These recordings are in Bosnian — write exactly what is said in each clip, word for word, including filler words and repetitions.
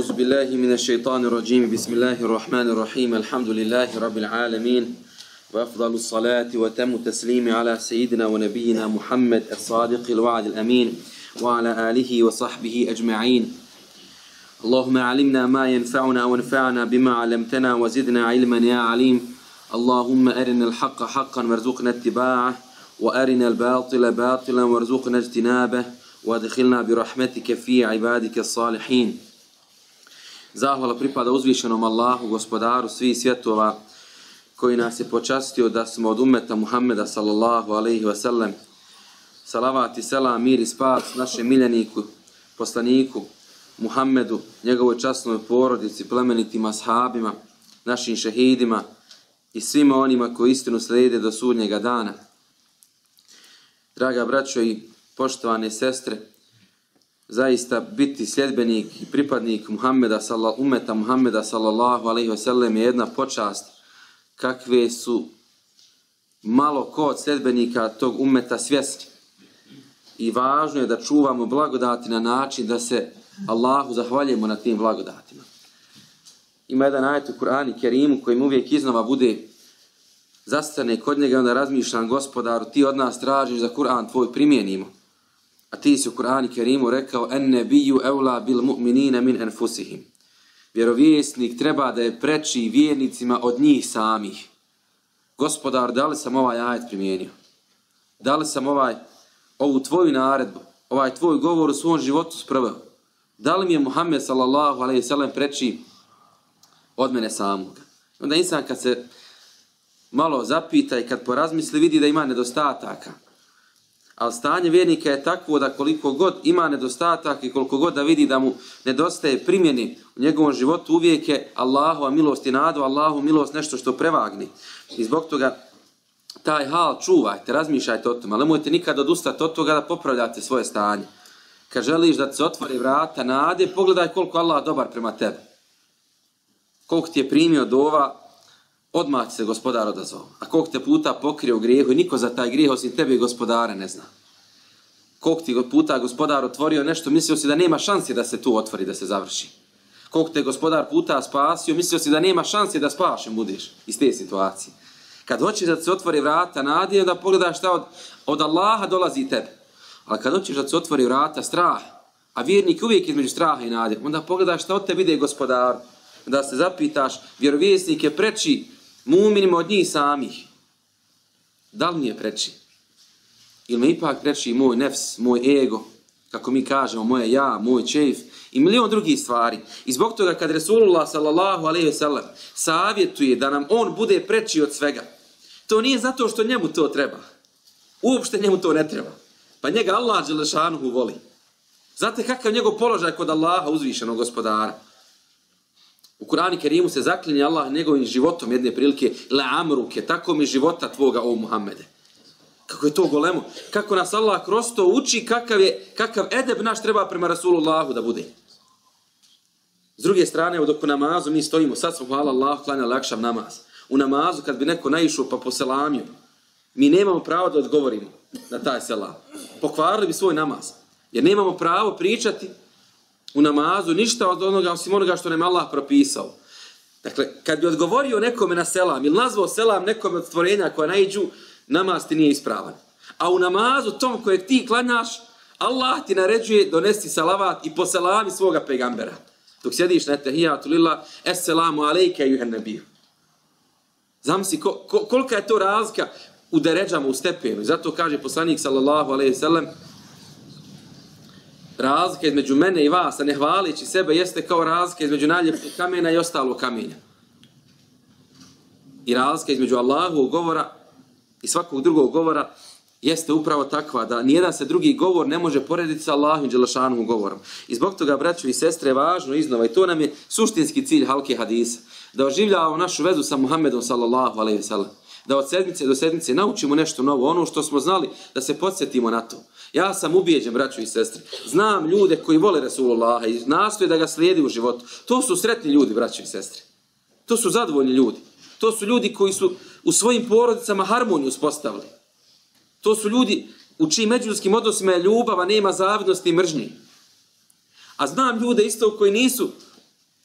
أعوذ بالله من الشيطان الرجيم بسم الله الرحمن الرحيم الحمد لله رب العالمين وأفضل الصلاة وتم التسليم على سيدنا ونبينا محمد الصادق الوعد الأمين وعلى آله وصحبه أجمعين. اللهم علمنا ما ينفعنا وانفعنا بما علمتنا وزدنا علما يا عليم. اللهم أرنا الحق حقا وارزقنا اتباعه وأرنا الباطل باطلا وارزقنا اجتنابه وادخلنا برحمتك في عبادك الصالحين. Zahvala pripada uzvišenom Allahu, gospodaru svih svjetova, koji nas je počastio da smo od ummeta Muhammeda sallallahu alaihi wa sallam. Salavat i selam, mir i spas našem miljeniku, poslaniku Muhammedu, njegovoj časnoj porodici, plemenitim ashabima, našim šehidima i svima onima koji istinu slijede do sudnjega dana. Draga braćo i poštovane sestre, zaista biti sljedbenik i pripadnik Muhammeda, umeta Muhammeda sallallahu alaihi wa sallam je jedna počast kakve su malo ko od sljedbenika tog umeta svjesni. I važno je da čuvamo blagodati na način da se Allahu zahvaljujemo na tim blagodatima. Ima jedan ajet u Kur'anu Kerimu kojim uvijek iznova bude zastane kod njega, onda razmišljam, gospodaru, ti od nas tražiš da Kur'an tvoj primijenimo. A ti si u Kur'anu Kerimu rekao en nebiju evla bil mu'minina min enfusihim. Vjerovjesnik treba da je preči vjernicima od njih samih. Gospodar, da li sam ovaj ajet primijenio? Da li sam ovaj, ovu tvoju naredbu, ovaj tvoj govor u svom životu sproveo? Da li mi je Muhammed sallallahu alaihi sallam preči od mene samoga? Onda insan kad se malo zapita i kad porazmisli vidi da ima nedostataka. Ali stanje vjernika je takvo da koliko god ima nedostatak i koliko god da vidi da mu nedostaje primjeni u njegovom životu, uvijek je Allahova milost i nadu, Allahu milost nešto što prevagni. I zbog toga taj hal čuvajte, razmišljajte o tom, ali nemojte nikad odustati od toga da popravljate svoje stanje. Kad želiš da se otvori vrata nade, pogledaj koliko Allah dobar prema tebi. Koliko ti je primio dova, odmah se gospodar odazvao. A koliko te puta pokrio u grijehu i niko za taj grijeh osim tebe gospodare ne zna. Koliko ti puta gospodar otvorio nešto, mislio si da nema šansi da se tu otvori, da se završi. Koliko te gospodar puta spasio, mislio si da nema šansi da spašen budeš iz te situacije. Kad hoćeš da se otvori vrata nade, onda pogledaš šta od, od Allaha dolazi tebe. Ali kad hoćeš da se otvori vrata straha, a vjernik uvijek između straha i nade, onda pogledaš šta od tebe ide gospodar. Da se zapitaš, vjerovjesnik je preči mu'minima od njih samih. Da li mi je preči? Ili me ipak preči moj nefs, moj ego, kako mi kažemo, moje ja, moj čejf i milion drugih stvari. I zbog toga kad Resulullah sallallahu alejhi ve sellem savjetuje da nam on bude preči od svega, to nije zato što njemu to treba. Uopšte njemu to ne treba. Pa njega Allah dželešanuhu voli. Znate kakav njegov položaj kod Allaha uzvišenog gospodara? U Kur'anu Kerimu se zaklinje Allah njegovim životom jedne prilike, la amruke, tako mi života tvoga, o Muhammede. Kako je to golemo? Kako nas Allah kroz to uči, kakav, je, kakav edeb naš treba prema Rasulullahu da bude. S druge strane, dok u namazu mi stojimo, sad smo, hvala Allah, klanjali akšam namaz. U namazu, kad bi neko naišao pa poselamio, mi nemamo pravo da odgovorimo na taj selam. Pokvarili bi svoj namaz. Jer nemamo pravo pričati u namazu ništa od onoga, osim onoga što nam je Allah propisao. Dakle, kad bi odgovorio nekome na selam ili nazvao selam nekome od stvorenja koja naiđu, namaz ti nije ispravan. A u namazu tom kojeg ti klanjaš, Allah ti naređuje donesti salavat i poselami svoga pegambera. Dok sjediš na tehijatu lillah, esselamu alejke ejuhen nebiju. Zamisli ko, ko, kolika je to razlika u deređama, u stepenu. I zato kaže poslanik sallallahu alejhi ve sellem, razlika između mene i vas, a ne hvalići sebe, jeste kao razlika između najljepšeg kamena i ostalog kamenja. I razlika između Allahovog govora i svakog drugog govora jeste upravo takva da nijedan se drugi govor ne može porediti sa Allahovim dželešanuhum govorom. I zbog toga, braćo i sestre, je važno iznova, i to nam je suštinski cilj halke hadisa, da oživljavamo našu vezu sa Muhammedom sallallahu alejhi ve sellem. Da od sedmice do sedmice naučimo nešto novo, ono što smo znali, da se podsjetimo na to. Ja sam ubijeđen, braćo i sestre. Znam ljude koji vole Resulullaha i nastoje da ga slijedi u životu. To su sretni ljudi, braćo i sestre. To su zadovoljni ljudi. To su ljudi koji su u svojim porodicama harmoniju uspostavili. To su ljudi u čijim međuljudskim odnosima je ljubav, a nema zavidnosti i mržnje. A znam ljude isto koji nisu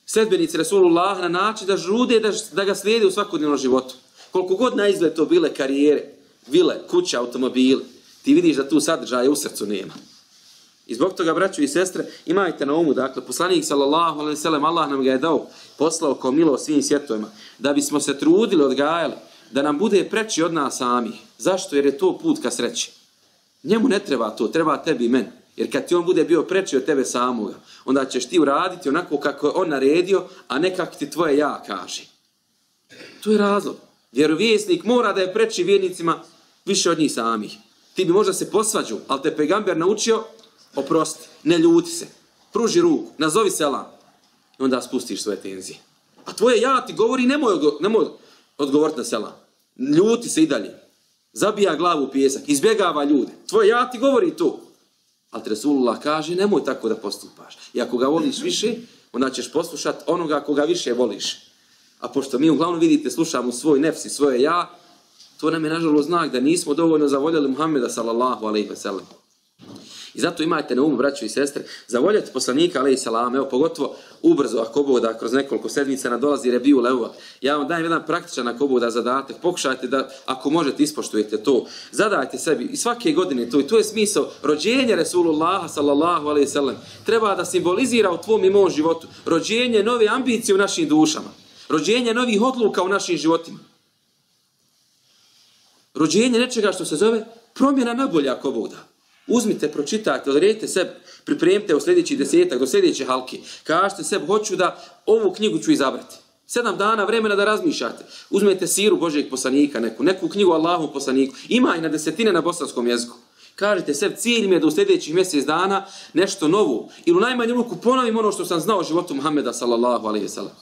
sledbenici Resulullah na način da žude, da, da ga slijede u svakodnevnom životu. Koliko god na izgled to bile karijere, vile, kuća, automobile, ti vidiš da tu sadržaja u srcu nema. I zbog toga, braćo i sestre, imajte na umu, dakle, poslanik sallallahu alejhi ve sellem, Allah nam ga je dao, poslao kao milo svim svjetovima, da bismo se trudili, odgajali, da nam bude preći od nas samih. Zašto? Jer je to put ka sreći. Njemu ne treba to, treba tebi i meni. Jer kad ti on bude bio preći od tebe samoga, onda ćeš ti uraditi onako kako je on naredio, a ne kako ti tvoje ja kaže. To je razlog. Vjerovjesnik mora da je preći vjernicima više od njih samih. Ti bi možda se posvađu, ali te pejgamber naučio, oprosti, ne ljuti se, pruži ruku, nazovi selam i onda spustiš svoje tenzije. A tvoje ja ti govori, nemoj, odgo nemoj odgovoriti na selam. Ljuti se i dalje. Zabija glavu u pijesak, izbjegava ljude. Tvoje ja ti govori to. Ali Resulullah kaže, nemoj tako da postupaš. I ako ga voliš više, onda ćeš poslušati onoga koga više voliš. A pošto mi uglavnom vidite, slušamo svoj nefsi, svoje ja, to nam je nažalost znak da nismo dovoljno zavoljeli Muhammeda sallallahu alejhi ve sellem. I zato imajte na umu, braćo i sestre, zavoljati poslanika alejhi selam, evo pogotovo ubrzo, ako Bog da kroz nekoliko sedmica nadolazi Rebiul Evvel. Ja vam dajem jedan praktičan, ako Bog da, zadatak, pokušajte da, ako možete, ispoštujete to. Zadajte sebi i svake godine to, i to je smisao rođenja Resulullaha sallallahu alejhi ve sellem. Treba da simbolizira u tvom i mom životu rođenje nove ambicije u našim dušama, rođenje novih odluka u našim životima. Rođenje nečega što se zove promjena na bolje, ako Bog da. Uzmite, pročitajte, odredite sebi, pripremite u sljedeći desetak, do sljedeće halke. Kažete sebi, hoću da ovu knjigu ću izabrati. Sedam dana vremena da razmišljate. Uzmete siru Božijeg poslanika, neku, neku knjigu Allahu poslaniku. Ima i na desetine na bosanskom jeziku. Kažete sebi, cilj mi je da u sljedećih mjesec dana nešto novo. Ili u najmanju ruku ponovim ono što sam znao o životu Muhammeda sallallahu alejhi ve sellem.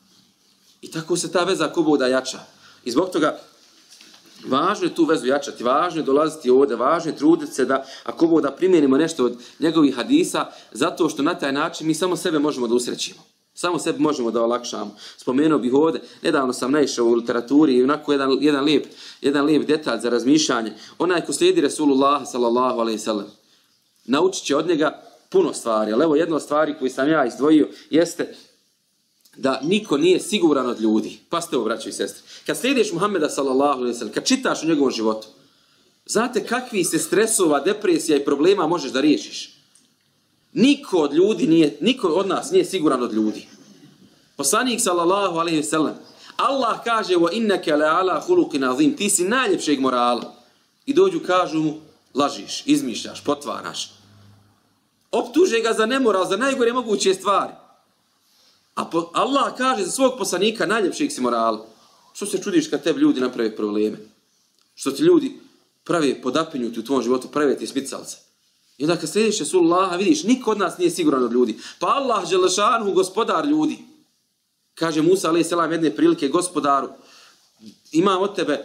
I tako se ta veza ko Bog da jača. I zbog toga važno je tu vezu jačati, važno je dolaziti ovdje, važno je truditi se da, ako Bog da primijenimo nešto od njegovih hadisa, zato što na taj način mi samo sebe možemo da usrećimo. Samo sebe možemo da olakšamo. Spomenuo bih ovdje, nedavno sam naišao u literaturi i onako jedan, jedan, lijep, jedan lijep detalj za razmišljanje. Onaj ko slijedi Resulullah sallallahu alejhi ve sellem, naučit će od njega puno stvari. Ali evo jedna od stvari koju sam ja izdvojio jeste da niko nije siguran od ljudi. Pa ste ovo, braćo i sestre. Kad slijediš Muhammeda sallallahu alejhi ve sellem, kad čitaš o njegovom životu, znate kakvi se stresova, depresija i problema možeš da riješiš. Niko od ljudi nije, niko od nas nije siguran od ljudi. Poslanik sallallahu alejhi ve sellem, Allah kaže: "Wa innaka la'ala khuluqin azim", ti si najljepšeg morala. I dođu kažu mu: lažiš, izmišljaš, potvaraš. Optuže ga za nemoral, za najgore moguće stvari. A po, Allah kaže za svog poslanika najljepšeg si morala. Što se čudiš kad tebi ljudi naprave probleme? Što ti ljudi prave podapinjuti u tvom životu, prave ti smicalce. I onda kad slediš Resulullaha, vidiš, niko od nas nije siguran od ljudi. Pa Allah dželešanuhu, gospodar ljudi. Kaže Musa alejhi selam jedne prilike: "Gospodaru, imam od tebe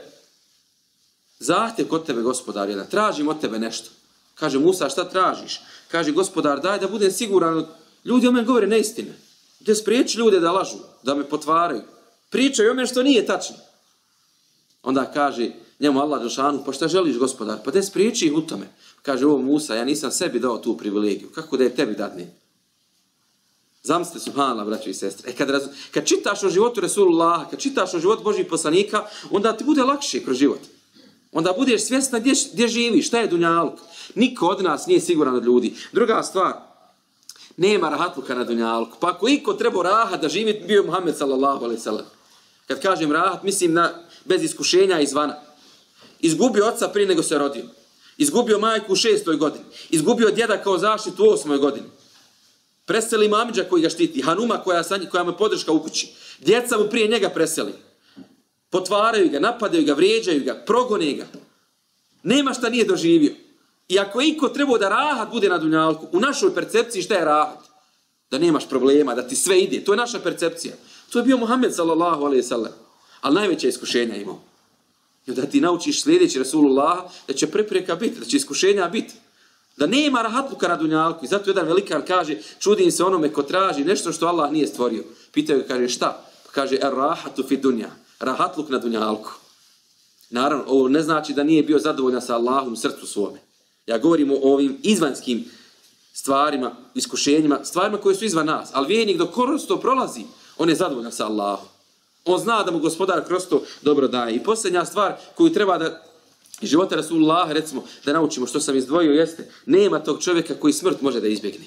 zahtjev kod tebe, gospodar, jedan. Tražim od tebe nešto." Kaže Musa: "Šta tražiš?" Kaže: "Gospodar, daj da budem siguran od ljudi, o meni govore neistine. Da spriječi ljude da lažu, da me potvaraju. Pričaju o meni što nije tačno." Onda kaže njemu Allah dželešanuhu: "Pa šta želiš, gospodar? Pa da spriječi ih u tome." Kaže: "O Musa, ja nisam sebi dao tu privilegiju. Kako da je tebi dadne?" Zamislite, subhanallah, braćo i sestre. E kad, raz... kad čitaš o životu Resulullaha, kad čitaš o životu Božih poslanika, onda ti bude lakše kroz život. Onda budeš svjesna gdje, gdje živiš, šta je dunjaluk. Niko od nas nije siguran od ljudi. Druga stvar, nema rahatluka na dunjalku. Pa ako iko treba rahat da živi, bio je Muhammed sallallahu alejhi ve sellem. Kad kažem rahat, mislim na bez iskušenja izvana. Izgubio oca prije nego se rodio. Izgubio majku u šestoj godini. Izgubio djeda kao zaštitu u osmoj godini. Preseli mamidža koji ga štiti. Hanuma koja, koja mu podrška u kući. Djeca mu prije njega preseli. Potvaraju ga, napadaju ga, vrijeđaju ga, progone ga. Nema šta nije doživio. I ako iko trebao da rahat bude na dunjalku, u našoj percepciji šta je rahat? Da nemaš problema, da ti sve ide. To je naša percepcija. To je bio Muhammed sallallahu alejhi ve sellem. Ali najveće iskušenja imao. I da ti naučiš sljedeći Resulullaha, da će prepreka biti, da će iskušenja biti. Da nema rahatluka na dunjalku. I zato jedan velikar kaže: "Čudim se onome ko traži nešto što Allah nije stvorio." Pitaju, kaže: "Šta?" Kaže: "Ar-rahatu fi dunja." Rahatluk na dunjalku. Naravno, ovo ne znači da nije bio zadovoljan sa Allahom u srcu svome. Ja govorim o ovim izvanskim stvarima, iskušenjima, stvarima koje su izvan nas. Ali vjernik dok kroz to prolazi, on je zadovoljan sa Allahom. On zna da mu gospodar kroz to dobro daje. I posljednja stvar koju treba da života Rasulullah, recimo, da naučimo što sam izdvojio, jeste, nema tog čovjeka koji smrt može da izbjegne.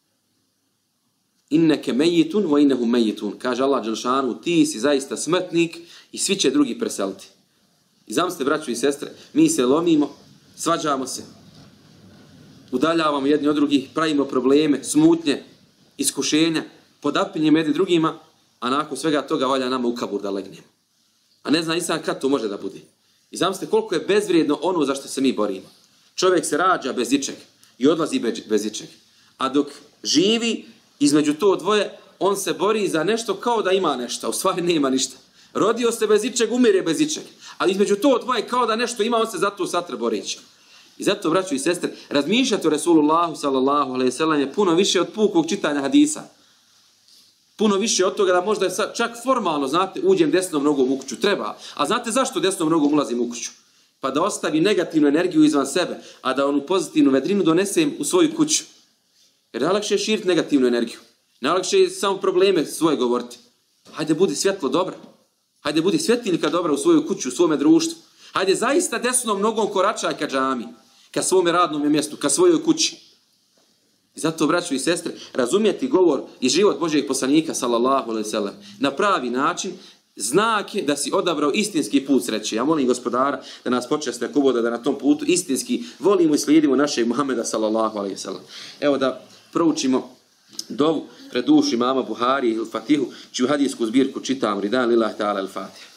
Inneke mejitun wa innehu mejitun. Kaže Allah dželešanu, ti si zaista smrtnik i svi će drugi preseliti. I zamislite, braćo i sestre, mi se lomimo, svađamo se, udaljavamo jedni od drugih, pravimo probleme, smutnje, iskušenja, podapinjemo jedni drugima, a nakon svega toga valja nama u kabur da legnemo. A ne zna insan kad to može da bude. I zamislite koliko je bezvrijedno ono za što se mi borimo. Čovjek se rađa bez ičeg i odlazi bez ičeg. A dok živi između to dvoje, on se bori za nešto kao da ima nešto, a u stvari nema ništa. Rodio se bez ičeg, umire bez ičeg. Ali između to dvoje kao da nešto ima, on se zato satra boreći. I zato, braćo i sestre, razmišljati o Rasulullahu sallallahu alejhi ve sellem je puno više od pukog čitanja hadisa. Puno više od toga da možda je čak formalno, znate, uđem desnom nogom u kuću. Treba. A znate zašto desnom nogom ulazim u kuću? Pa da ostavi negativnu energiju izvan sebe, a da onu pozitivnu vedrinu donesem u svoju kuću. Jer najlakše je širiti negativnu energiju. Najlakše je samo probleme svoje govoriti. Hajde budi svjetlo dobra. Hajde budi svjetiljka dobra u svoju kuću, u svome društvu. Hajde zaista desnom nogom koračaj ka džami, ka svome radnom mjestu, ka svojoj kući. I zato, braćo i sestre, razumjeti govor i život Božijeg poslanika, sallallahu alejhi ve sellem, na pravi način, znak je da si odabrao istinski put sreće. Ja molim gospodara da nas počasti ako voda da na tom putu istinski volimo i slijedimo našeg Muhameda, sallallahu alejhi ve sellem. Evo da proučimo dovu pred dušu imama Buhari i Fatihu, čiju hadijsku zbirku čitam, ridan lillahi ta'ala al-Fatiha.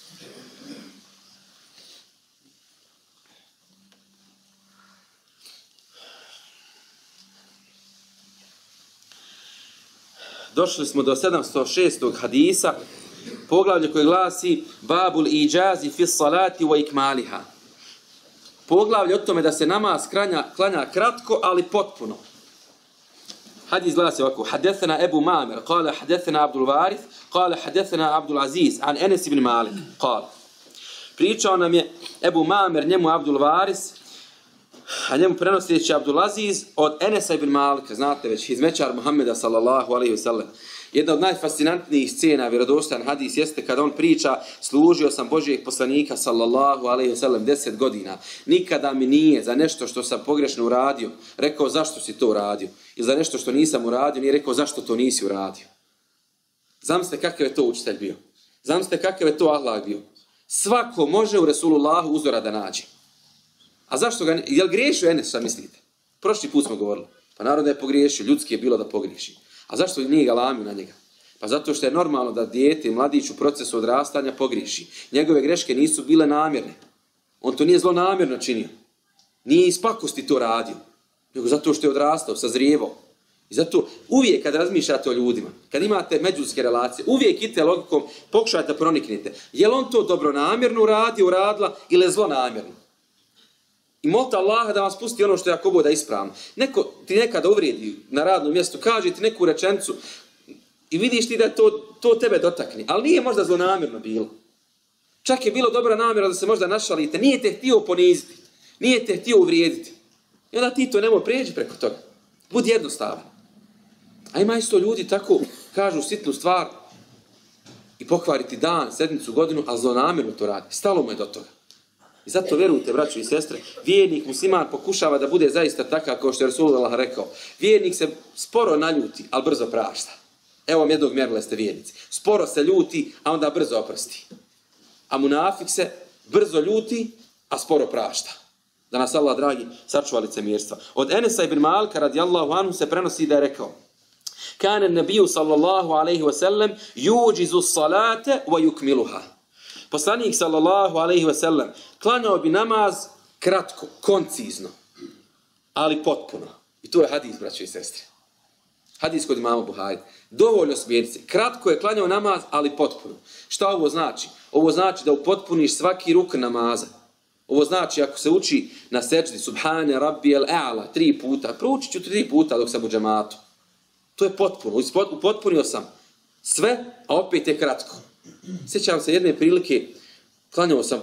Došli smo do sedamsto šestog hadisa, poglavlje koje glasi Babul iđazi fi salati wa ikmaliha. Poglavlje o tome da se namaz klanja, klanja kratko, ali potpuno. Hadis glasi ovako: Hadethena Ebu Mamer, kale hadethena Abdul Varith, kale hadethena Abdul Aziz, an Enes ibn Malik, kale. Pričao nam je Ebu Mamer, njemu Abdul Varis, a njemu prenoseći Abdul Aziz od Enesa ibn Malika, znate već, izmečar Muhammeda sallallahu alejhi ve sellem. Jedna od najfascinantnijih scena, vjerodostojni hadis, jeste kada on priča: služio sam Božijeg poslanika sallallahu alejhi ve sellem deset godina. Nikada mi nije za nešto što sam pogrešno uradio rekao zašto si to uradio. Ili za nešto što nisam uradio nije rekao zašto to nisi uradio. Zamislite kakav je to učitelj bio. Zamislite kakav je to ahlak bio. Svako može u Resulullahu uzora da nađe. A zašto ga, jel griješio Enes, šta mislite? Prošli put smo govorili. Pa narod je pogriješio, ljudski je bilo da pogriješi. A zašto nije ga lamio na njega? Pa zato što je normalno da dijete, mladić u procesu odrastanja pogriješi. Njegove greške nisu bile namjerne. On to nije zlonamjerno činio. Nije iz pakosti to radio. Nego zato što je odrastao, sazrijevao. I zato uvijek kad razmišljate o ljudima, kad imate međuljudske relacije, uvijek idite logikom, pokušajte proniknite. Je li on to dobronamjerno uradio, uradila ili je zlonamjerno? I molite Allaha da vam spusti ono što je ako bude ispravno. Neko ti nekada uvredi na radnom mjestu, kaže ti neku rečenicu i vidiš ti da to, to tebe dotakne. Ali nije možda zlonamjerno bilo. Čak je bilo dobra namjera da se možda našalite. Nije te htio poniziti. Nije te htio uvrijediti. I onda ti to nemoj prijeđi preko toga. Budi jednostavan. A ima isto ljudi tako kažu sitnu stvar i pokvariti dan, sedmicu, godinu, ali zlonamjerno to radi. Stalo mu je do toga. I zato vjerujte, braćo i sestre, vjernik musliman pokušava da bude zaista takav kao što je Rasulullah rekao. Vjernik se sporo naljuti, ali brzo prašta. Evo vam jednog mjerila ste vjernici. Sporo se ljuti, a onda brzo oprosti. A munafik se brzo ljuti, a sporo prašta. Da nas Allah, dragi, sačuva licemjerstva. Od Enesa ibn Malika radijallahu anhu se prenosi da je rekao: Kane nabiju sallallahu alejhi ve sellem yuđizu salate wa yukmiluha. Poslanik sallallahu alejhi ve sellem klanjao bi namaz kratko, koncizno, ali potpuno. I to je hadis, braćo i sestre. Hadis kod imama Buhari. Dovoljno smjernice. Kratko je klanjao namaz, ali potpuno. Šta ovo znači? Ovo znači da upotpuniš svaki ruk namaza. Ovo znači ako se uči na sećdi Subhane Rabbijel A'la tri puta, proučit ću tri puta dok sam u džematu. To je potpuno. Upotpunio sam sve, a opet je kratko. Sjećam se jedne prilike, klanjao sam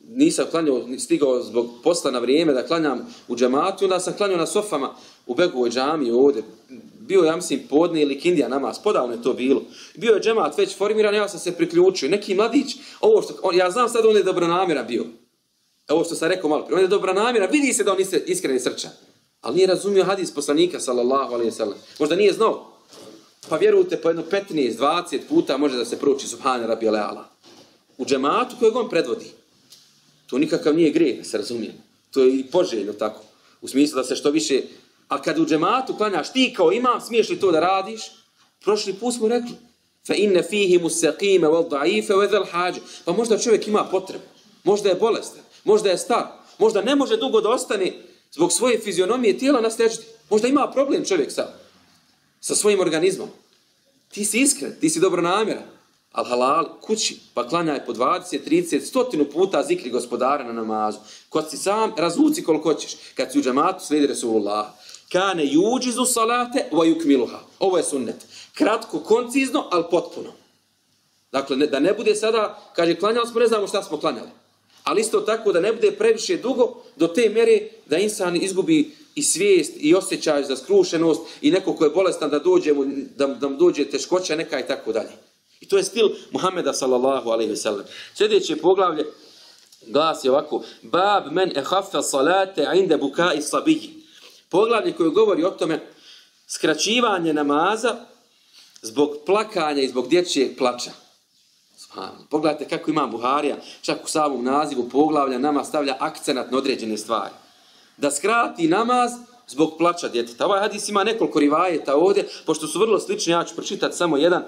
nisam klanjao, stigao zbog posla na vrijeme da klanjam u džematu, onda sam klanjao na sofama u Begovoj džamiji ovdje. Bio ja mislim podne ili kindija namaz, podavno je to bilo. Bio je džemat već formiran, ja sam se priključio. Neki mladić, ovo što, on, ja znam sad on je dobronamjeran bio. Ovo što sam rekao malo prije, on je dobronamjeran, vidi se da on nije iskreni srčan. Ali nije razumio hadis poslanika, sallallahu alejhi ve sellem. Možda nije znao. Pa vjerujte, po jedno petnaest dvadeset puta može da se prouči Subhane Rabijel A'la. U džematu kojeg on predvodi. To nikakav nije grijeh, da se razumije. To je i poželjno tako. U smislu da se što više... A kad u džematu klanjaš ti kao imam, smiješ li to da radiš? Prošli put smo rekli. Fa inne fihi musaqime wal da'ife wa dhal hađe. Pa možda čovjek ima potrebu. Možda je bolestan. Možda je star. Možda ne može dugo da ostane zbog svoje fizionomije tijela na sećdi. Možda ima problem čovjek sa, sa svojim organizmom. Ti si iskren, ti si dobronamjeran. Al halal, kući, pa klanjaj po dvadeset, trideset, stotinu puta zikri gospodara na namazu. Kod si sam, razvuci koliko hoćeš. Kad si u džematu, slijedi Resulullah. Kane juđizu salate, wa yukmiluha. Ovo je sunnet. Kratko, koncizno, ali potpuno. Dakle, ne, da ne bude sada, kaže, klanjali smo, ne znamo šta smo klanjali. Ali isto tako da ne bude previše dugo do te mjere da insan izgubi i svijest i osjećaj za skrušenost i neko ko je bolestan da dođe mu, da, da mu dođe teškoća neka i tako dalje. I to je stil Muhameda sallallahu alejhi ve sellem. Sljedeće poglavlje glasi ovako: Bab men ehaffa salate inde bukai sabiji. Poglavlje koje govori o tome skraćivanje namaza zbog plakanja i zbog dječjeg plača. Pogledajte kako ima Buharija, čak u samom nazivu poglavlja nama stavlja akcenat na određene stvari. Da skrati namaz zbog plača djeteta. Ovaj hadis ima nekoliko rivajeta ovdje, pošto su vrlo slični, ja ću pročitati samo jedan.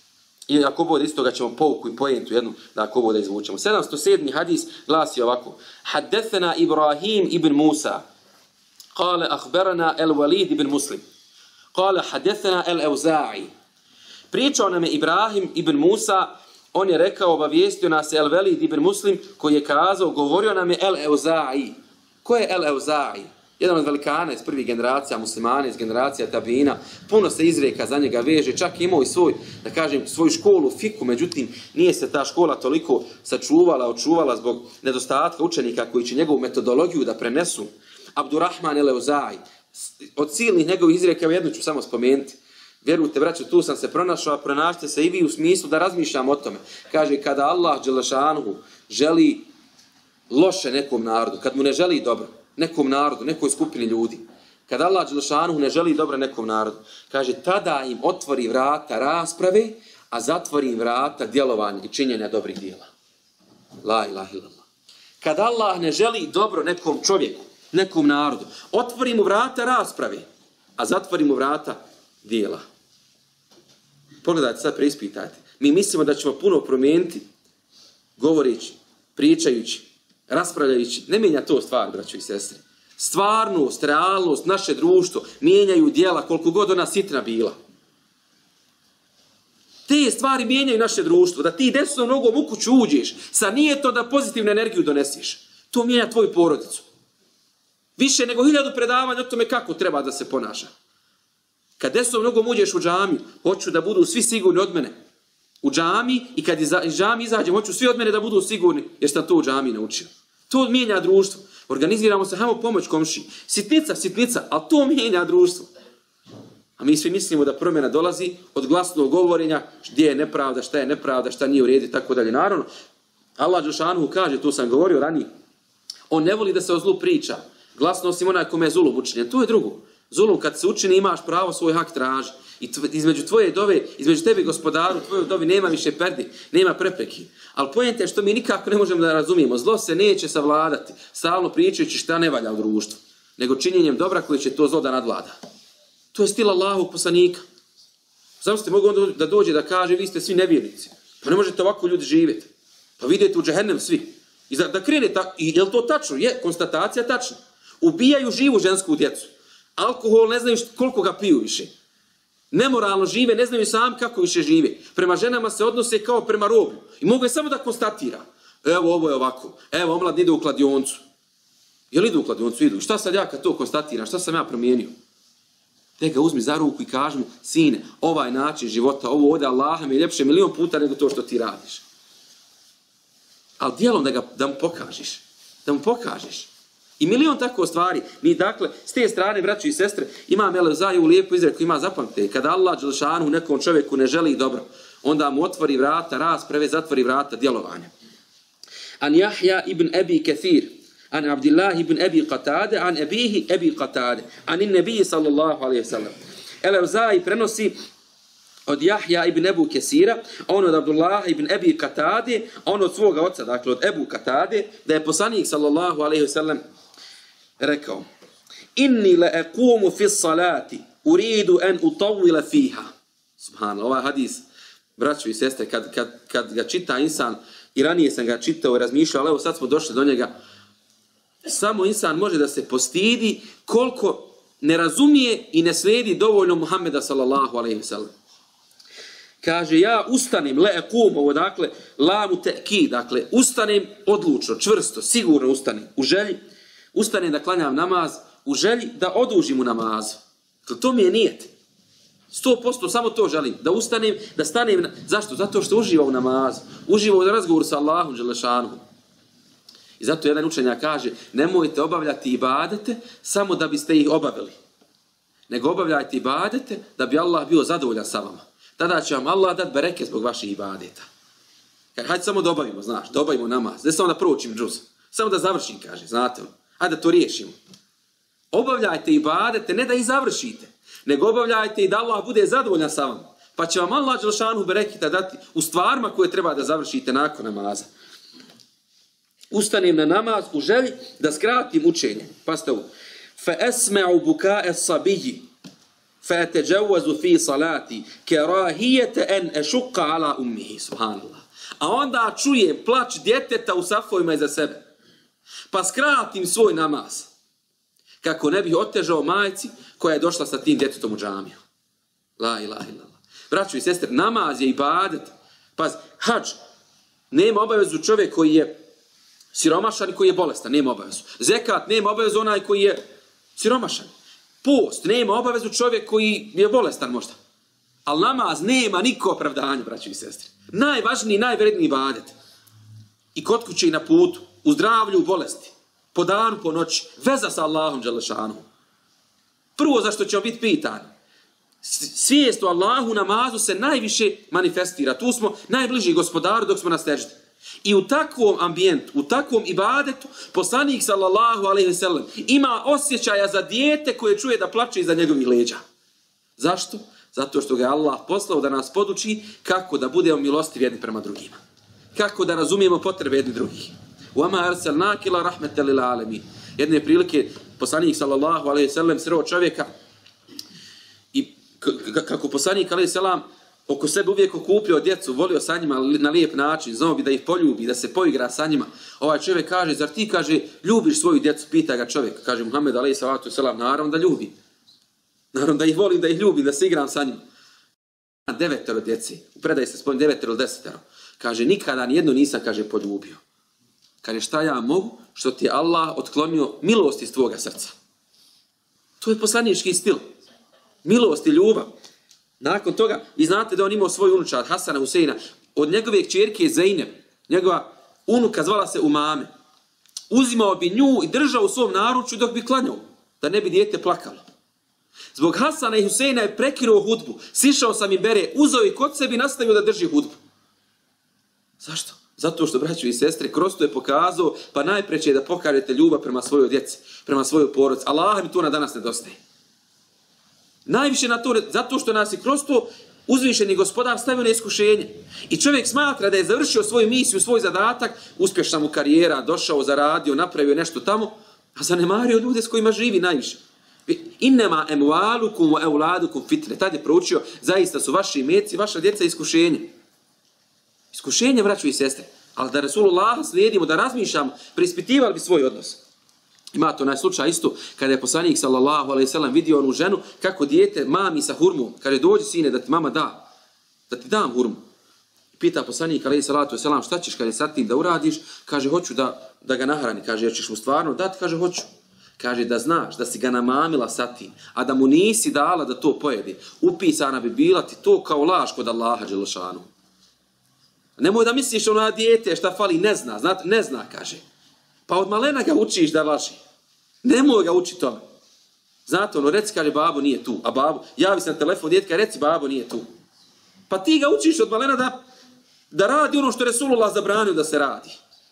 I ako bude isto ga ćemo povuku i pojentu jednu, da ako bude izvučemo. sedamsto sedmi hadis glasi ovako: Haddethena Ibrahim ibn Musa, kale ahberana el Walid ibn Muslim, kale haddethena el Euza'i. Pričao nam je Ibrahim ibn Musa, on je rekao, obavijestio nas el Walid ibn Muslim, koji je kazao, govorio nam je el Euza'i. Ko je el Euza'i? Jedan od velikana iz prvih generacija muslimana, iz generacija tabina, puno se izreka za njega veže, čak imao i svoj, da kažem, svoju školu fiku, međutim, nije se ta škola toliko sačuvala, očuvala zbog nedostatka učenika koji će njegovu metodologiju da prenesu. Abdurrahman el-Euza'i, od silnih njegovih izreka, jednu ću samo spomenuti. Vjerujte, braćo, tu sam se pronašao, a pronašite se i vi u smislu da razmišljam o tome. Kaže, kada Allah dželešanuhu želi loše nekom narodu, kad mu ne želi dobro, nekom narodu, nekoj skupini ljudi. Kad Allah dželešanuhu ne želi dobro nekom narodu, kaže, tada im otvori vrata rasprave, a zatvori im vrata djelovanja i činjenja dobrih djela. La ilaha illallah. Kad Allah ne želi dobro nekom čovjeku, nekom narodu, otvori mu vrata rasprave, a zatvori mu vrata djela. Pogledajte, sad preispitajte. Mi mislimo da ćemo puno promijeniti govoreći, pričajući, raspravljajući. Ne mijenja to stvar, braćo i sestre. Stvarnost, realnost, naše društvo mijenjaju djela koliko god ona sitna bila. Te stvari mijenjaju naše društvo. Da ti desnom nogom u kuću uđeš sa nijetom da pozitivnu energiju donesiš. To mijenja tvoju porodicu. Više nego hiljadu predavanja o tome kako treba da se ponaša. Kad desnom nogom uđeš u džamiju, hoću da budu svi sigurni od mene. U džamiji i kad iz džamije izađem, hoću svi od mene da budu sigurni jer sam to u džamiji naučio. To mijenja društvo. Organiziramo se, hajmo pomoć komšiji. Sitnica, sitnica, ali to mijenja društvo. A mi svi mislimo da promjena dolazi od glasnog govorenja gdje je nepravda, šta je nepravda, šta nije u redu i tako dalje. Naravno, Allah dželešanohu kaže, tu sam govorio ranije, on ne voli da se o zlu priča. Glasno osim onaj kome je zulum učinjen. To je drugo. Zulum kad se učini imaš pravo svoj hak traži. I tv, između tvoje dove, između tebe gospodaru, tvojoj dovi nema više perdi, nema prepreki. Ali pojente što mi nikako ne možemo da razumijemo. Zlo se neće savladati, stalno pričajući šta ne valja u društvu, nego činjenjem dobra koji će to zlo da nadvlada. To je stil Allahovog poslanika. Zamislite, mogu on da dođe da kaže, vi ste svi nevjernici. Pa ne možete ovako ljudi živjeti. Pa vidite u džehennem svi. I da, da krene, ta, i je li to tačno? Je, konstatacija tačna. Ubijaju živu žensku djecu. Alkohol ne znaju koliko ga piju više. Nemoralno žive, ne znaju sam kako više žive. Prema ženama se odnose kao prema roblju. I mogu je samo da konstatira. Evo, ovo je ovako. Evo, omladni ide u kladioncu. Je li idu u kladioncu? Idu. Šta sad ja kad to konstatiram? Šta sam ja promijenio? Te ga uzmi za ruku i kaži mu, sine, ovaj način života, ovo ovdje Allaha mi je ljepše milion puta nego to što ti radiš. ali dijelom da, ga, da mu pokažeš. Da mu pokažeš. I milion tako stvari. Mi dakle, s te strane, braći i sestre, imam Elezaju lijepu izreku, ima zapamte. Kada Allah dželešanu nekom čovjeku ne želi dobro, onda mu otvori vrata rasprave, zatvori vrata djelovanja. An Jahja ibn Abi Kathir, an Abdillah ibn Abi Qatade, an Abihi Abi Qatade, an in Nebiji sallallahu alaihi sallam. Elezaj prenosi od Jahja ibn Ebu Kesira, on od Abdullah ibn Abi Qatade, on od svoga oca, dakle od Ebu Qatade, da je poslanik sallallahu alaihi sallam rekao: Inni la ekumu fi salati, uridu en utavila fiha. Subhanallah, ovaj hadis, braćo i sestre, kad, kad, kad ga čita insan, i ranije sam ga čitao i razmišljao, ali evo sad smo došli do njega, samo insan može da se postidi koliko ne razumije i ne slijedi dovoljno Muhammeda sallallahu alaihi wa sallam. Kaže, ja ustanem, le ekum, ovo dakle, lamu te'ki, dakle, ustanem odlučno, čvrsto, sigurno ustanem, u želji, ustanem da klanjam namaz, u želji da odužim u namazu. To mi je nijet. Sto posto samo to želim, da ustanem, da stanem, zašto? Zato što uživa u namazu, uživa u razgovoru sa Allahom dželešanuhu. I zato jedan učenjak kaže, nemojte obavljati ibadete samo da biste ih obavili, nego obavljajte ibadete da bi Allah bio zadovoljan sa vama. Tada će vam Allah dati bereke zbog vaših ibadeta. Kaže, hajde samo da obavimo, znaš, da obavimo namaz, ne samo da proučim džuz, samo da završim, kaže, znate li, hajde da to riješimo. Obavljajte ibadete, ne da ih završite, nego obavljajte i da Allah bude zadovoljan sa vama. Pa će vam Allah dželešanu bereketa dati u stvarima koje treba da završite nakon namaza. Ustanem na namaz u želji da skratim učenje. Pazite ovo. Fa esme'u bukae sabiji, fa eteđawazu fi salati, kerahijete en ešuka ala ummihi, subhanallah. A onda čujem plač djeteta u safovima iza sebe. Pa skratim svoj namaz, kako ne bih otežao majci koja je došla sa tim djetetom u džamiju. La ilaha illallah. Braćo i sestre, namaz je ibadet. Paz, hadž, nema obavezu čovjek koji je siromašan i koji je bolestan, nema obavezu. Zekat nema obavezu onaj koji je siromašan. Post nema obavezu čovjek koji je bolestan možda. Ali namaz nema niko opravdanje, braćo i sestre. Najvažniji, najvredniji ibadet. I kod kuće i na putu, u zdravlju, u bolesti. Po danu, po noći, veza sa Allahom dželešanu. Prvo zašto ćemo biti pitani. Svijest o Allahu namazu se najviše manifestira. Tu smo najbliži gospodaru dok smo na seždi. I u takvom ambijentu, u takvom ibadetu, poslanik sallallahu alejhi ve sellem ima osjećaja za dijete koje čuje da plače iza njegovih leđa. Zašto? Zato što ga je Allah poslao da nas poduči kako da budemo milostivi jedni prema drugima. Kako da razumijemo potrebe jedni drugih. وَمَا أَرْسَلْنَاكِ إِلَّا رَحْمَةً لِلْعَالَمِينَ. Jedne prilike poslanik sallallahu alejhi ve sellem sreo čovjeka i kako poslanik alejhi selam oko sebe uvijek okupljao djecu, volio sa njima na lijep način, znao bi da ih poljubi, da se poigra sa njima. Ovaj čovjek kaže, zar ti, kaže, ljubiš svoju djecu? Pita ga čovjek. Kaže Muhammed alejhi salatu selam, naravno da ljubi. Naravno da ih volim, da ih ljubim, da se igram sa njima. Devetero djeci, u predaji se spomni devetero ili desetero. Kaže, nikada nijedno nisam, kaže, poljubio. Kaže, šta ja mogu, što ti je Allah otklonio milost iz tvoga srca. To je poslanički stil. Milost i ljubav. Nakon toga, vi znate da on imao svoju unučad, Hasana Huseina, od njegove kćerke Zeynep, njegova unuka zvala se Umame. Uzimao bi nju i držao u svom naručju dok bi klanjao, da ne bi dijete plakalo. Zbog Hasana i Huseina je prekinuo hudbu, sišao sam i bere, uzeo i kod sebi nastavio da drži hudbu. Zašto? Zato što, braćo i sestre, kroz to je pokazao, pa najpreće je da pokažete ljubav prema svojoj djeci, prema svojoj porodici. Allah mi to na danas nedostaje. Najviše na to, zato što nas je kroz to uzvišeni gospodar stavio na iskušenje. I čovjek smatra da je završio svoju misiju, svoj zadatak, uspješna mu karijera, došao, zaradio, napravio nešto tamo, a zanemario ljude s kojima živi najviše. Innema emualukum wa euladukum fitne. Tad je proučio, zaista su vaši imeci, vaša djeca iskušenje. Iskušenje, braćo i sestre. Ali da Rasulullah slijedimo, da razmišljamo, preispitivali bi svoj odnos. Ima to onaj slučaj isto, kada je poslanik sallallahu alejhi ve sellem vidio onu ženu kako dijete mami sa hurmom. Kaže, dođi sine da ti mama da, da ti dam hurmu. Pita poslanik alejhi salatu vesselam, šta ćeš, kaže, sad tim da uradiš? Kaže, hoću da, da ga nahrani. Kaže, jer ćeš mu stvarno dati? Kaže, hoću. Kaže, da znaš da si ga namamila sa tim, a da mu nisi dala da to pojedi. Upisana bi bila ti to kao laž kod Allaha dželešanu. Nemoj da misliš ona dijete šta fali, ne zna, znate, ne zna, kaže. Pa od malena ga učiš da laži. Nemoj ga učiti tome. Znate, ono, reci, kaže, babo nije tu. A babo, javi se na telefon, djetka, reci, babo nije tu. Pa ti ga učiš od malena da, da radi ono što je Resulullah zabranio da se radi.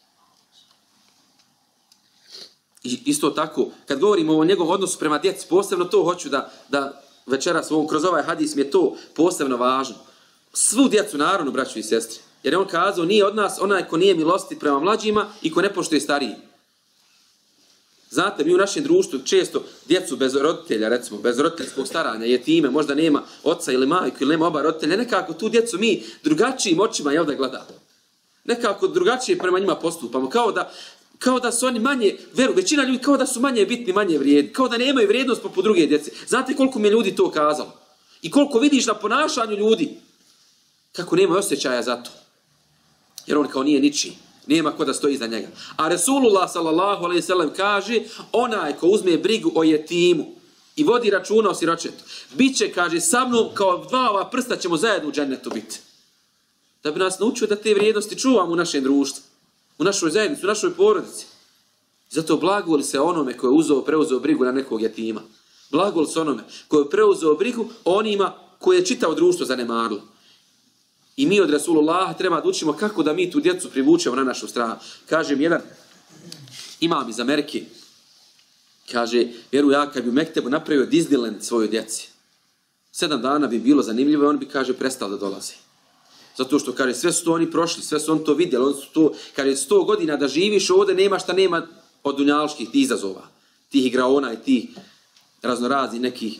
I isto tako, kad govorimo o njegovom odnosu prema djeci, posebno to hoću da, da večeras kroz ovaj hadis mi je to posebno važno. Svu djecu, naravno, braćo i sestre. Jer je on kazao, nije od nas onaj ko nije milosti prema mlađima i ko ne poštuje stariji. Znate, mi u našem društvu često djecu bez roditelja, recimo, bez roditeljskog staranja, jetime, možda nema oca ili majku ili nema oba roditelja, nekako tu djecu mi drugačijim očima jel da gledamo. Nekako drugačije prema njima postupamo, kao da, kao da su oni manje, veru, većina ljudi kao da su manje bitni, manje vrijedni, kao da nemaju vrijednost poput druge djece. Znate koliko mi je ljudi to kazalo? I koliko vidiš na ponašanju ljudi, kako nemaju osjećaja za to. Jer on kao nije ničiji. Nema ko da stoji iza njega. A Resulullah sallallahu alejhi ve sellem kaže, onaj ko uzme brigu o jetimu i vodi računa o siročetu, bit će, kaže, sa mnom kao dva ova prsta ćemo zajedno u džennetu biti. Da bi nas naučio da te vrijednosti čuvamo u našem društvu, u našoj zajednici, u našoj porodici. Zato blagoli se onome koji je uzeo, preuzeo brigu na nekog jetima. Blagoli se onome koji je preuzeo brigu onima koji je čitao društvo zanemarilo. I mi od Rasulullaha treba da učimo kako da mi tu djecu privučemo na našu stranu. Kaže mi jedan imam iz Amerike, kaže, vjeruj ja kad bi u Mektebu napravio Disneyland svojoj djeci, sedam dana bi bilo zanimljivo i on bi, kaže, prestao da dolazi. Zato što, kaže, sve su to oni prošli, sve su oni to vidjeli, oni su to, kaže, sto godina da živiš ovdje nema šta nema od dunjalških tih izazova, tih igraona i tih raznorazni nekih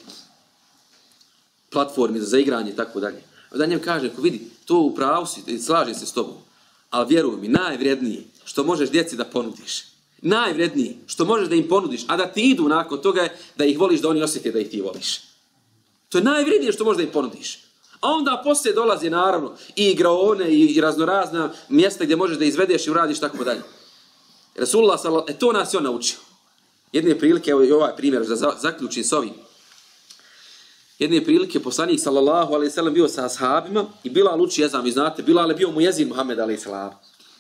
platformi za igranje i tako dalje. Da njem kaže, ako vidi, to u pravu si, slažem se s tobom, ali vjeruj mi, najvrijednije što možeš djeci da ponudiš, najvrijednije što možeš da im ponudiš, a da ti idu nakon toga je da ih voliš, da oni osjete da ih ti voliš. To je najvrijednije što možeš da im ponudiš. A onda poslije dolazi, naravno, i igraone i raznorazna mjesta gdje možeš da izvedeš i uradiš tako dalje. Resulullah sallallahu alejhi ve sellem, to nas je on naučio. Jedne prilike, evo i ovaj primjer, da zaključim s ovim. Jedne prilike poslanik sallallahu alejhi ve sellem bio sa ashabima i Bilal uči ezan, vi znate, Bilal je bio muezin Muhammed alejhi selam.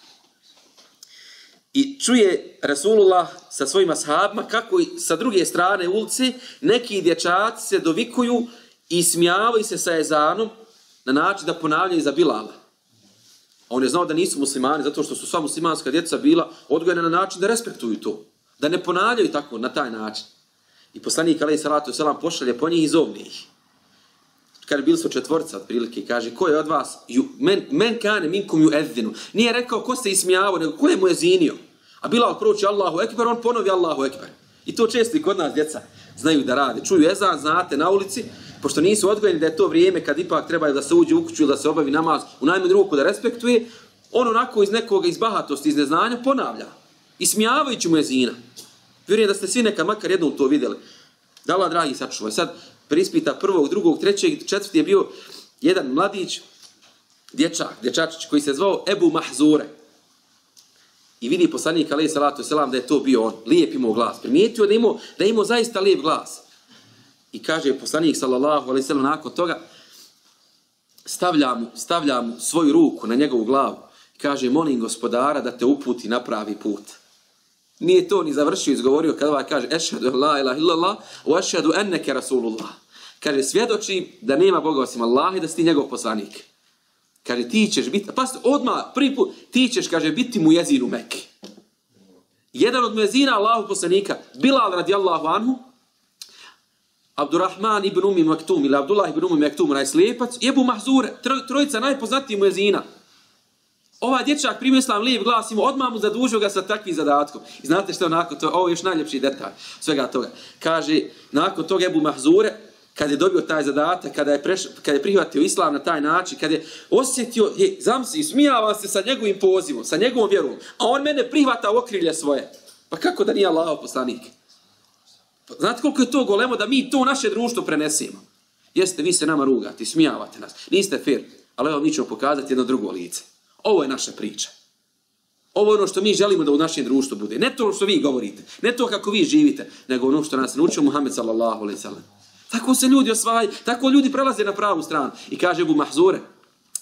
I čuje Resulullah sa svojim ashabima kako sa druge strane ulice neki dječaci se dovikuju i smijavaju se sa ezanom na način da ponavljaju za Bilala. On je znao da nisu muslimani zato što su sva muslimanska djeca bila odgojena na način da respektuju to, da ne ponavljaju tako na taj način. I poslanik alejhi salatu selam pošalje po njih i zovne ih. Kaže, bili su četvorca otprilike, kaže, ko je od vas, ju, men, men kane minkum ju ezdinu. Nije rekao ko se ismijavao, nego ko je mu ezinio. A Bilal prouči Allahu ekber, on ponovi Allahu ekber. I to često i kod nas djeca znaju da rade. Čuju ezan, znate, na ulici, pošto nisu odgojeni da je to vrijeme kad ipak trebaju da se uđe u kuću ili da se obavi namaz, u najmanju ruku da respektuje, on onako iz nekoga, iz bahatosti, iz neznanja ponavlja. Ismijavajući mu ezina. Vjerujem da ste svi nekad makar jednom to vidjeli. Da Allah dragi sačuvaj. Sad prispita prvog, drugog, trećeg, četvrti je bio jedan mladić, dječak, dječačić koji se zvao Ebu Mahzure. I vidi poslanik alejhi salatu selam da je to bio on. Lijep imao glas. Primijetio da imao, da imao zaista lijep glas. I kaže poslanik sallallahu alejhi ve sellem nakon toga stavlja mu, stavlja mu svoju ruku na njegovu glavu. I kaže, molim gospodara da te uputi na pravi put. Nije to ni završio, izgovorio kada ovaj kaže ešhedu la ilaha illallah wa ešhedu enneke rasulullah. Kaže, svjedočim da nema Boga osim Allah i da si ti njegov poslanik. Kaže, ti ćeš biti, pa odmah, prvi put, ti ćeš, kaže, biti muezin u Mekke. Jedan od muezina Allahu poslanika, Bilal radijallahu anhu, Abdurrahman ibn Umi Maktum ili Abdullah ibn Umi Maktum, onaj slijepac, i Ebu Mahzure, trojica najpoznatijih muezina. Ovaj dječak primio islam lijep glas, imao, odmah mu zadužio ga sa takvim zadatkom. I znate što nakon toga, ovo je još najljepši detalj svega toga. Kaže, nakon toga Ebu Mahzure, kad je dobio taj zadatak, kada je, preš, kada je prihvatio islam na taj način, kada je osjetio, je, zamsi, smijava se sa njegovim pozivom, sa njegovom vjerom, a on mene prihvata u okrilje svoje. Pa kako da nije Allahov poslanik? Znate koliko je to golemo da mi to u naše društvo prenesemo? Jeste, vi se nama rugate, smijavate nas, niste fair, ali evo mi ćemo pokazati jedno drugo lice. Ovo je naša priča. Ovo je ono što mi želimo da u našem društvu bude. Ne to što vi govorite, ne to kako vi živite, nego ono što nas naučio Muhammed sallallahu alejhi ve sellem. Tako se ljudi osvajaju, tako ljudi prelaze na pravu stranu. I kaže Ebu Mahzure,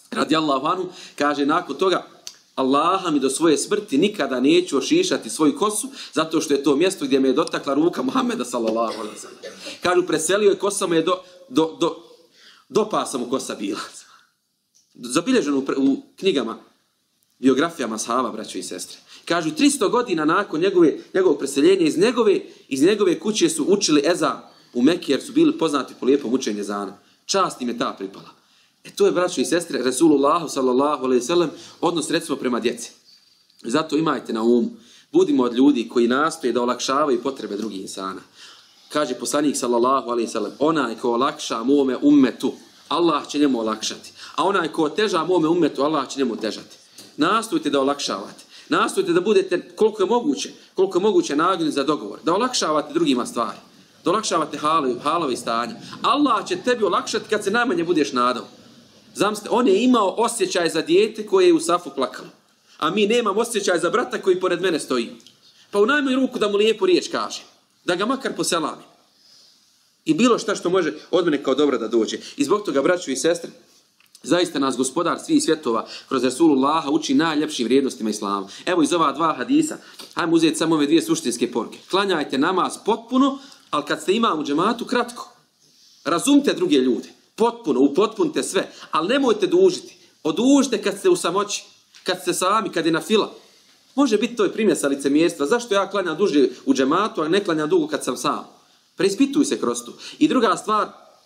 radijallahu anhu, kaže nakon toga, Allaha mi do svoje smrti nikada neću ošišati svoju kosu, zato što je to mjesto gdje me je dotakla ruka Muhammeda sallallahu alejhi ve sellem. Kažu, preselio je, kosa mu je do, do, do, do pasa mu kosa bila. Zabilježeno u, u knjigama, biografijama sahaba, braćo i sestre. Kažu, tristo godina nakon njegove, njegovog preseljenja, iz njegove, iz njegove kuće su učili ezan u Mekki, jer su bili poznati po lijepom učenju ezana. Čast im je ta pripala. E to je, braćo i sestre, Resulullahu sallallahu alejhi ve sellem odnos recimo prema djeci. Zato imajte na umu, budimo od ljudi koji nastoje da olakšavaju potrebe drugih insana. Kaže poslanik sallallahu alejhi ve sellem, onaj ko olakša mome ummetu, Allah će njemu olakšati. A onaj ko oteža mome ummetu, Allah će njemu otežati. Nastojte da olakšavate. Nastojte da budete koliko je moguće, koliko je moguće nagnjeni za dogovor. Da olakšavate drugima stvari. Da olakšavate halove, halove stanja. Allah će tebi olakšati kad se najmanje budeš nadao. Zamislite, on je imao osjećaj za dijete koje je u safu plakalo. A mi nemamo osjećaj za brata koji pored mene stoji. Pa u najmanju ruku da mu lijepo riječ kaže. Da ga makar poselami. I bilo šta što može od mene kao dobro da dođe. I zbog toga, braćo i sestre, zaista nas gospodar svih svjetova kroz Resulullaha uči najljepšim vrijednostima Islama. Evo iz ova dva hadisa, hajmo uzeti samo ove dvije suštinske poruke. Klanjajte namaz potpuno, ali kad ste imam u džematu, kratko. Razumite druge ljude. Potpuno, upotpunite sve. Ali nemojte dužiti. Odužite kad ste u samoći. Kad ste sami, kad je na fila. Može biti to i primjer sa licemjerstva. Zašto ja klanjam duže u džematu, a ne klanjam dugo kad sam sam? Preispituj se kroz to. I druga stvar,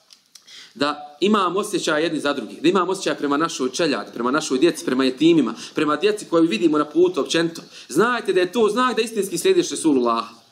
da imam osjećaj jedni za drugi. Da imam osjećaj prema našoj čeljadi, prema našoj djeci, prema jetimima, prema djeci koju vidimo na putu općenito. Znajte da je to znak da istinski slijediš Resulullaha.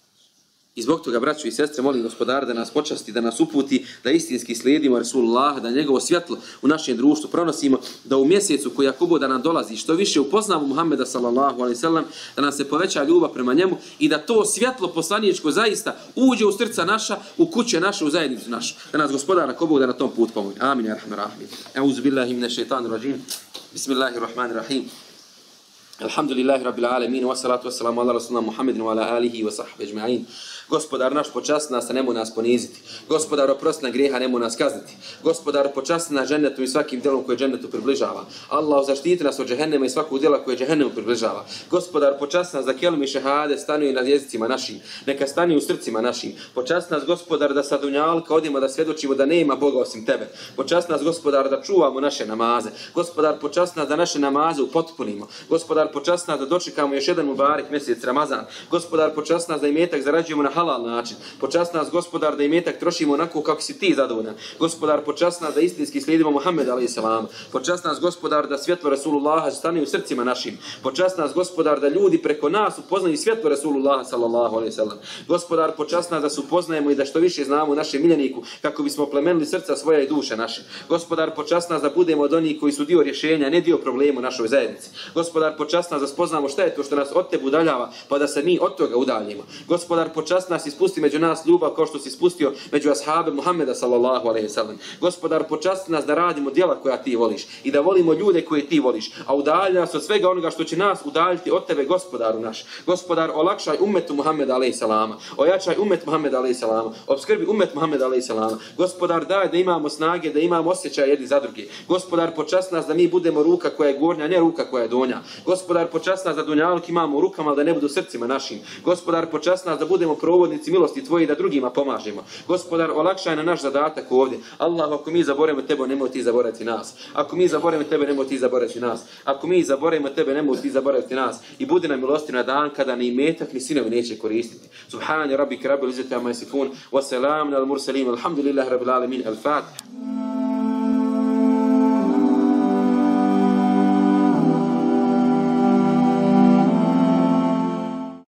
I zbog toga, braćo i sestre, molim gospodara da nas počasti, da nas uputi, da istinski slijedimo Resulullaha, da njegovo svjetlo u našem društvu pronosimo, da u mjesecu koji Jakubu da nam dolazi, što više upoznamo Muhammeda sallallahu alejhi ve sellem, da nam se poveća ljubav prema njemu i da to svjetlo poslaničko zaista uđe u srca naša, u kuće naše, u zajednicu našu. Da nas gospodara Jakubu da na tom put pomogne. Amin, ja rahman rahim. Euzu billahi minash šejtanir racim. Bismillahirrahmanirrahim. Alhamdulillahi rabbil alamin, wa salatu wa salamu ala rasulina Muhammedin wa ala alihi wa sahbihi ajma'in. Gospodar naš, počasti nas, a nemoj nas poniziti. Gospodar, oprosti na grijeha, nemoj nas kazniti. Gospodar, počasti nas džennetu i svakim djelom koje džennetu približava. Allah, zaštiti nas od džehennema i svakog djela koje džehennemu približava. Gospodar, počasti nas da kelom i šehade stanuju na jezicima našim. Neka stanu u srcima našim. Počasti nas, Gospodar, da sa dunjalka odimo da svjedočimo da nema Boga osim tebe. Počasti nas, Gospodar, da čuvamo naše namaze. Gospodar, počasti nas da naše namaze upotpunimo. Gospodar, počasti nas da dočekamo još jedan mubarek mjesec Ramazan. Gospodar, počasti nas da imetak zarađujemo na halal način. Počasti nas, Gospodar, da imetak trošimo onako kako si ti zadovoljan. Gospodar, počasti nas da istinski slijedimo Muhammeda alejhi selam. Počasti nas, Gospodar, da svjetlo Resulullaha stane u srcima našim. Počasti nas, Gospodar, da ljudi preko nas upoznaju svjetlo Resulullaha sallallahu alejhi ve sellem. Gospodar, počasti nas da se upoznajemo i da što više znamo našem miljeniku kako bismo plemenili srca svoja i duše naše. Gospodar, počasti nas da budemo od onih koji su dio rješenja, ne dio problema u našoj zajednici. Gospodar, počasti nas da spoznamo šta je to što nas od tebe udaljava, pa da se mi od toga udaljimo. Gospodar, počasti nas ispusti među nas ljubav kao što si spustio među ashabe Muhammeda sallallahu alejhi ve sellem. Gospodar, počasti nas da radimo djela koja ti voliš i da volimo ljude koje ti voliš, a udalji nas od svega onoga što će nas udaljiti od tebe, Gospodaru naš. Gospodar, olakšaj ummetu Muhammeda alejhi selama, ojačaj ummet Muhammeda alejhi selama, obskrbi ummet Muhammeda alejhi selama. Gospodar, daj da imamo snage, da imamo osjećaj jedni za druge. Gospodar, počasti nas da mi budemo ruka koja je gornja, ne ruka koja je donja. Gospodar, počasti nas da dunjaluk imamo u rukama, da ne budu srcima našim. Gospodar, počasti nas da budemo provodnici milosti tvoji, da drugima pomažemo. Gospodar, olakšaj na naš zadatak ovdje. Allah, ako mi zaboravimo tebe, nemoj ti zaboraviti nas. Ako mi zaboravimo tebe, nemoj ti zaboraviti nas. Ako mi zaboravimo tebe, nemoj ti zaboraviti nas. I budi nam milosti na dan kada ni imetak ni sinovi neće koristiti. Subhana rabbika rabbil izzati amma yasifun wa salamun al mursalin. Alhamdulillahi rabbil alamin. Al-Fatiha.